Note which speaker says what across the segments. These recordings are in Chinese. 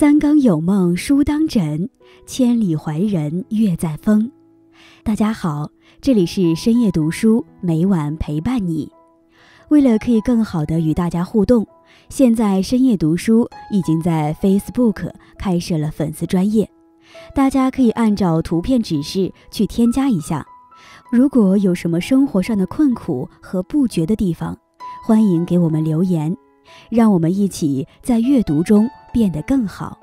Speaker 1: 三更有梦书当枕，千里怀人月在风。大家好，这里是深夜读书，每晚陪伴你。为了可以更好的与大家互动，现在深夜读书已经在 Facebook 开设了粉丝专页，大家可以按照图片指示去添加一下。如果有什么生活上的困苦和不觉的地方，欢迎给我们留言，让我们一起在阅读中变得更好。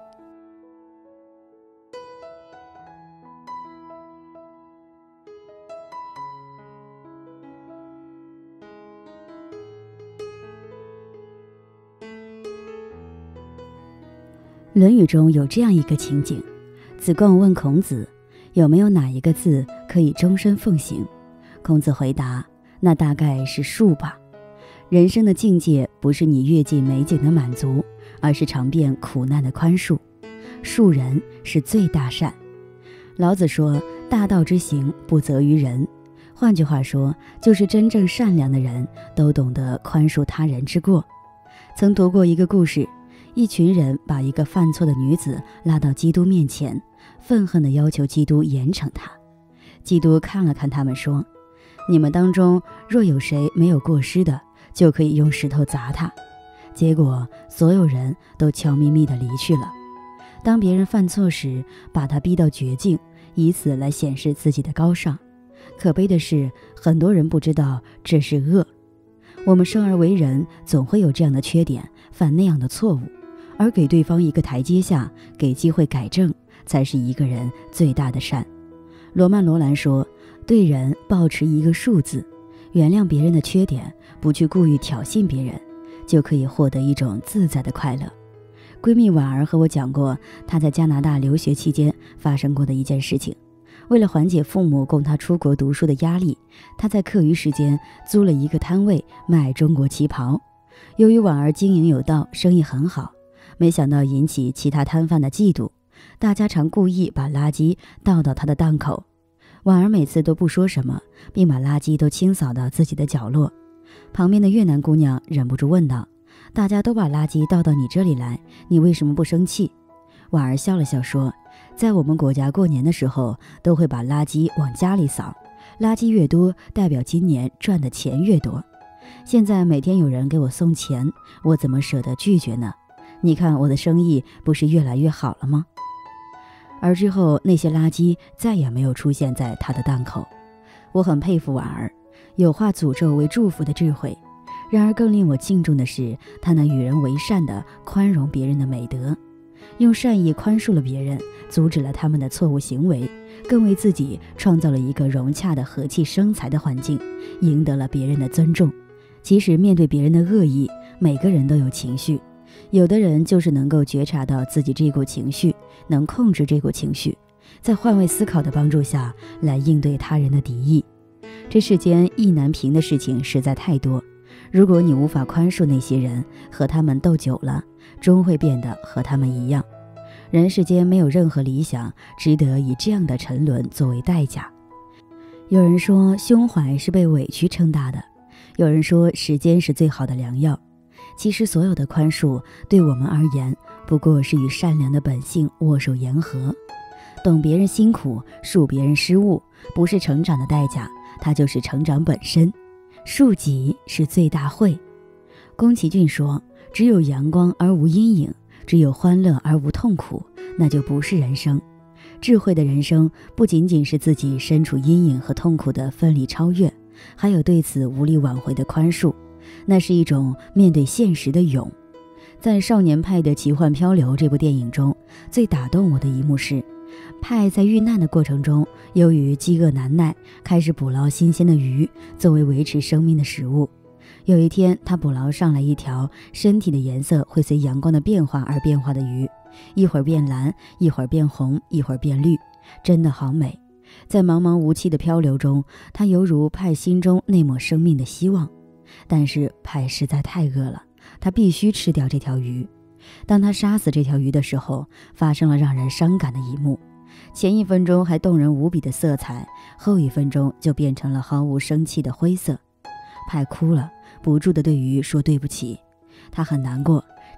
Speaker 1: 论语中有这样一个情景，子贡问孔子有没有哪一个字可以终身奉行。孔子回答，那大概是恕吧。人生的境界不是你阅尽美景的满足，而是尝遍苦难的宽恕。恕人是最大善。老子说，大道之行不责于人。换句话说，就是真正善良的人都懂得宽恕他人之过。曾读过一个故事，一群人把一个犯错的女子拉到基督面前，愤恨地要求基督严惩她。基督看了看他们说，你们当中若有谁没有过失的，就可以用石头砸他。结果所有人都悄咪咪地离去了。当别人犯错时，把他逼到绝境，以此来显示自己的高尚。可悲的是，很多人不知道这是恶。我们生而为人，总会有这样的缺点，犯那样的错误，而给对方一个台阶下，给机会改正，才是一个人最大的善。罗曼·罗兰说，对人抱持一个恕字，原谅别人的缺点，不去故意挑衅别人，就可以获得一种自在的快乐。闺蜜婉儿和我讲过她在加拿大留学期间发生过的一件事情。为了缓解父母供她出国读书的压力，她在课余时间租了一个摊位卖中国旗袍。由于婉儿经营有道，生意很好，没想到引起其他摊贩的嫉妒，大家常故意把垃圾倒到她的档口。婉儿每次都不说什么，并把垃圾都清扫到自己的角落。旁边的越南姑娘忍不住问道，大家都把垃圾倒到你这里来，你为什么不生气？婉儿笑了笑说，在我们国家过年的时候，都会把垃圾往家里扫，垃圾越多，代表今年赚的钱越多。现在每天有人给我送钱，我怎么舍得拒绝呢？你看我的生意不是越来越好了吗？而之后那些垃圾再也没有出现在他的档口。我很佩服婉儿，有化诅咒为祝福的智慧。然而更令我敬重的是，他那与人为善的宽容别人的美德，用善意宽恕了别人，阻止了他们的错误行为，更为自己创造了一个融洽的和气生财的环境，赢得了别人的尊重。其实面对别人的恶意，每个人都有情绪，有的人就是能够觉察到自己这股情绪，能控制这股情绪，在换位思考的帮助下来应对他人的敌意。这世间意难平的事情实在太多，如果你无法宽恕那些人，和他们斗久了，终会变得和他们一样。人世间没有任何理想值得以这样的沉沦作为代价。有人说胸怀是被委屈撑大的，有人说时间是最好的良药。其实所有的宽恕对我们而言，不过是与善良的本性握手言和。懂别人辛苦，恕别人失误，不是成长的代价，它就是成长本身。恕己是最大惠。宫崎骏说，只有阳光而无阴影，只有欢乐而无痛苦，那就不是人生。智慧的人生不仅仅是自己身处阴影和痛苦的奋力超越，还有对此无力挽回的宽恕，那是一种面对现实的勇。在《少年派的奇幻漂流》这部电影中，最打动我的一幕是，派在遇难的过程中，由于饥饿难耐，开始捕捞新鲜的鱼作为维持生命的食物。有一天，他捕捞上来一条身体的颜色会随阳光的变化而变化的鱼，一会儿变蓝，一会儿变红，一会儿变绿，真的好美。在茫茫无期的漂流中，他犹如派心中那抹生命的希望。但是派实在太饿了，他必须吃掉这条鱼。当他杀死这条鱼的时候，发生了让人伤感的一幕。前一分钟还动人无比的色彩，后一分钟就变成了毫无生气的灰色。派哭了，不住地对鱼说对不起。他很难过，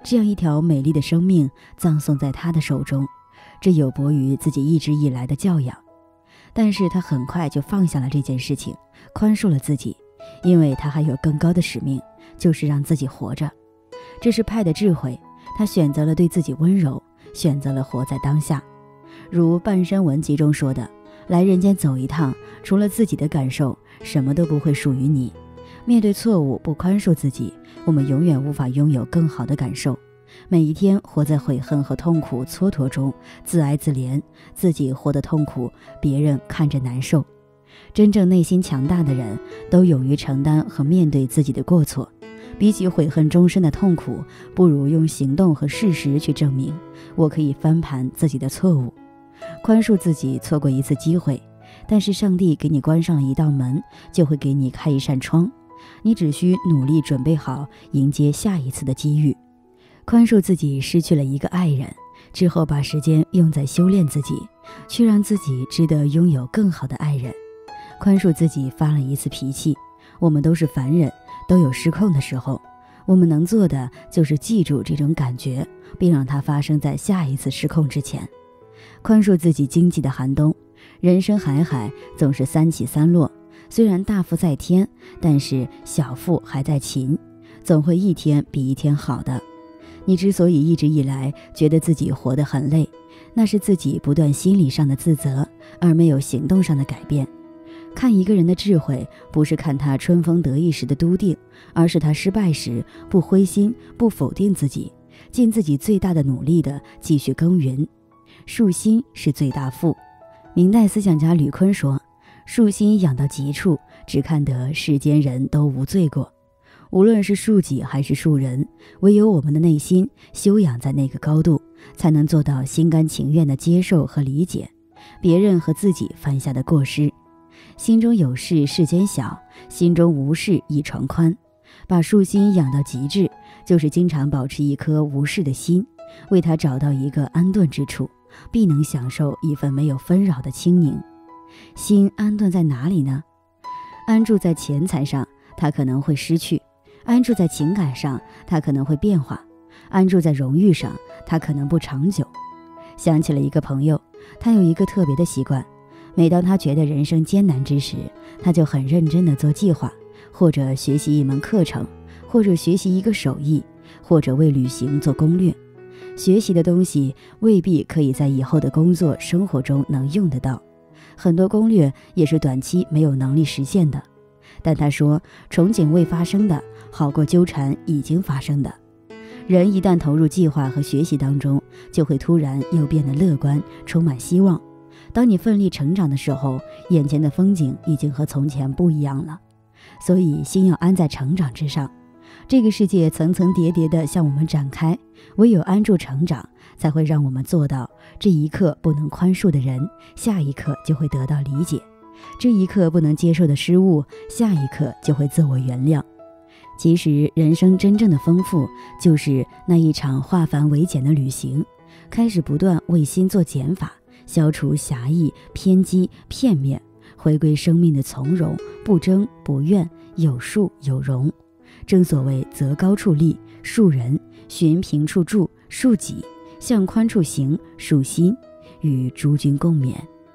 Speaker 1: 这样一条美丽的生命葬送在他的手中，这有悖于自己一直以来的教养。但是他很快就放下了这件事情，宽恕了自己，因为他还有更高的使命，就是让自己活着。这是派的智慧，他选择了对自己温柔，选择了活在当下。如《半生文集》中说的，来人间走一趟，除了自己的感受，什么都不会属于你。面对错误不宽恕自己，我们永远无法拥有更好的感受。每一天活在悔恨和痛苦蹉跎中，自哀自怜，自己活得痛苦，别人看着难受。真正内心强大的人，都勇于承担和面对自己的过错。比起悔恨终身的痛苦，不如用行动和事实去证明，我可以翻盘自己的错误。宽恕自己错过一次机会，但是上帝给你关上了一道门，就会给你开一扇窗。你只需努力准备好迎接下一次的机遇。宽恕自己失去了一个爱人之后，把时间用在修炼自己，去让自己值得拥有更好的爱人。宽恕自己发了一次脾气，我们都是凡人，都有失控的时候，我们能做的就是记住这种感觉，并让它发生在下一次失控之前。宽恕自己经济的寒冬，人生海海，总是三起三落，虽然大富在天，但是小富还在勤，总会一天比一天好的。你之所以一直以来觉得自己活得很累，那是自己不断心理上的自责，而没有行动上的改变。看一个人的智慧，不是看他春风得意时的笃定，而是他失败时不灰心，不否定自己，尽自己最大的努力的继续耕耘。树心是最大富。明代思想家吕坤说，树心养到极处，只看得世间人都无罪过。无论是恕己还是恕人，唯有我们的内心修养在那个高度，才能做到心甘情愿的接受和理解别人和自己犯下的过失。心中有事世间小，心中无事一床宽。把恕心养到极致，就是经常保持一颗无事的心，为他找到一个安顿之处，必能享受一份没有纷扰的清宁。心安顿在哪里呢？安住在钱财上，他可能会失去；安住在情感上，他可能会变化；安住在荣誉上，他可能不长久。想起了一个朋友，他有一个特别的习惯，每当他觉得人生艰难之时，他就很认真地做计划，或者学习一门课程，或者学习一个手艺，或者为旅行做攻略。学习的东西未必可以在以后的工作生活中能用得到，很多攻略也是短期没有能力实现的。但他说，憧憬未发生的好过纠缠已经发生的。人一旦投入计划和学习当中，就会突然又变得乐观，充满希望。当你奋力成长的时候，眼前的风景已经和从前不一样了。所以心要安在成长之上。这个世界层层叠叠地向我们展开，唯有安住成长，才会让我们做到这一刻不能宽恕的人，下一刻就会得到理解；这一刻不能接受的失误，下一刻就会自我原谅。其实人生真正的丰富，就是那一场化繁为简的旅行，开始不断为心做减法，消除狭义、偏激、片面，回归生命的从容，不争不怨，有恕有容。正所谓择高处立，恕人；寻平处住，恕己；向宽处行，恕心。与诸君共勉。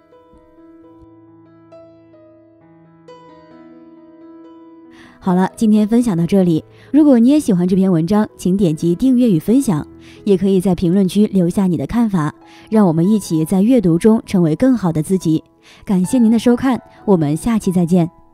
Speaker 1: 好了，今天分享到这里。如果你也喜欢这篇文章，请点击订阅与分享，也可以在评论区留下你的看法，让我们一起在阅读中成为更好的自己。感谢您的收看，我们下期再见。